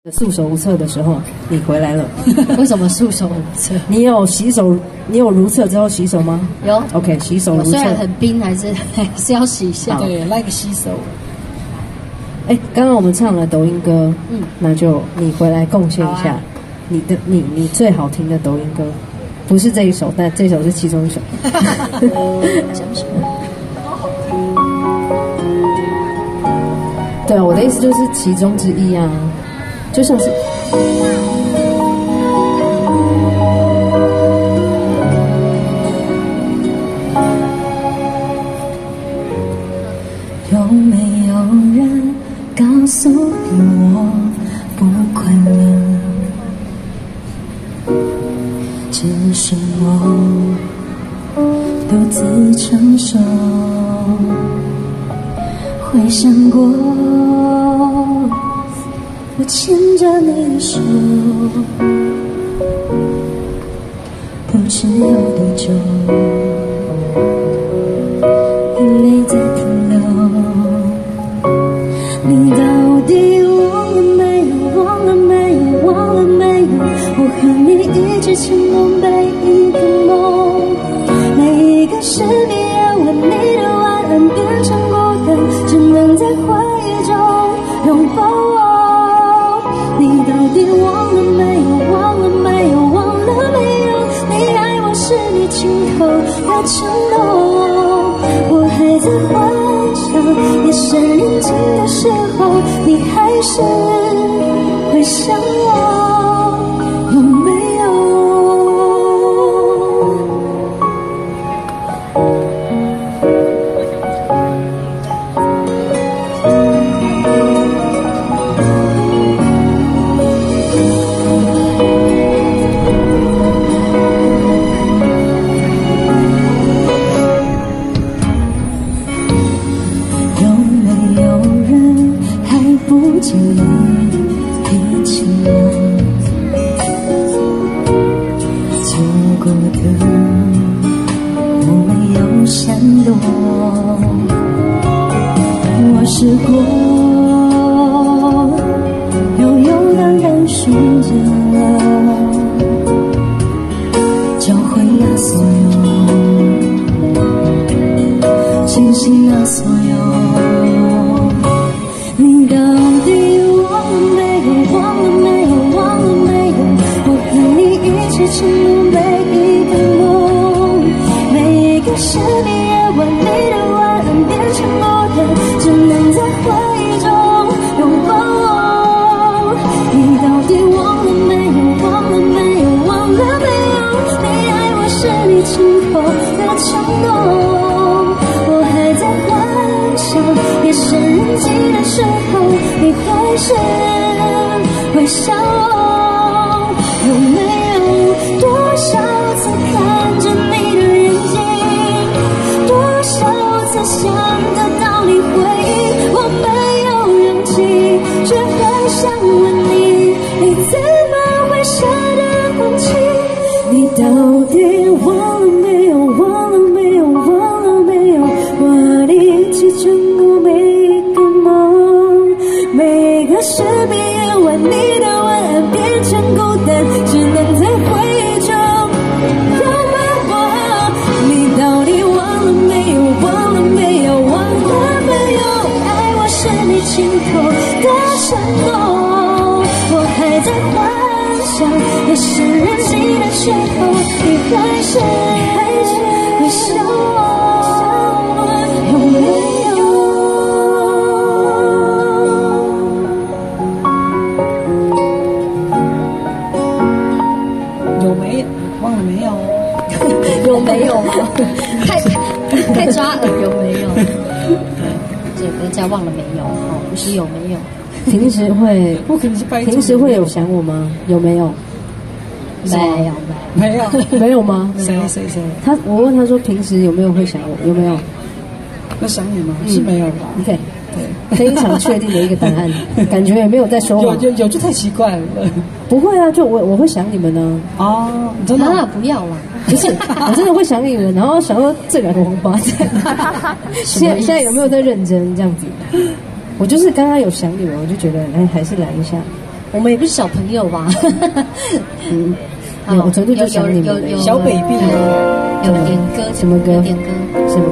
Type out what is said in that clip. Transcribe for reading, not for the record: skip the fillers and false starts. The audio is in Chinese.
束手无策的时候，你回来了。 为什么束手无策？ 你有如厕之后洗手吗？ 有。 OK， 洗手如厕。 虽然很冰，还是要洗一下。 对，来个洗手。 刚刚我们唱了抖音歌，那就你回来贡献一下你最好听的抖音歌，不是这一首，但这首是其中一首。 想不起来。 对啊，我的意思就是其中之一啊，就像是。 有没有人告诉你我不快乐？只是我独自承受。回想过我牵着你的手，不知有多久，眼泪在停留。你到底忘了没有？忘了没有？忘了没有？我和你一直承诺每一个梦，每一个失眠夜晚，你的晚安变成孤单，只能在回忆中拥抱我。你到底忘了没有？忘了没有？忘了没有？你爱我是你亲口的承诺，我还在幻想，夜深人静的时候，你还是会想我，有没有？我试过勇勇敢敢说着，教会了所有，清醒了所有。你到底忘了没有？忘了没有？忘了没有？我和你一起承诺每一个梦，每一个失眠夜晚，你的晚安变成孤单，只能在回忆中拥抱我。你到底忘了没有？忘了没有？忘了没有？你爱我是你亲口的承诺，我还在幻想，夜深人静的时候，你还是会想我，有没有？多少次看着你的眼睛，多少次想得到你回应，我没有勇气，却很想问你，你怎么会舍得放弃？你到底忘了没有？忘了没有？忘了没有？我和你一起承诺每一个梦，每个失眠夜晚，你的晚安变成孤单，只能在回忆中拥抱我。你到底忘了没有？忘了没有？忘了没有？爱我是你亲口的承诺，我还在幻想，夜深人静的时候，你还是会想我，有没有？ 有没有？忘了没有？ 有没有吗？太抓耳，有没有？这个叫忘了没有？哦，不是有没有？ 平时会， 我可能是平时会有想我吗？有没有？ 没有， 没有吗？ 谁？ 我问他说平时有没有会想我？有没有？ 要想你吗？是没有吧 ？OK，对，非常确定的一个答案，感觉也没有在说谎。 有就太奇怪了。 不会啊，就我会想你们呢。 哦，真的不要啦。 不是，我真的会想你们，然后想说这两个王八蛋，现在有没有在认真这样子？我就是刚刚有想你们，我就觉得还是来一下。 我们也不是小朋友吧？ 嗯，我昨天就想你们有小 baby 有点歌， 什么歌？ 有点歌。 什么？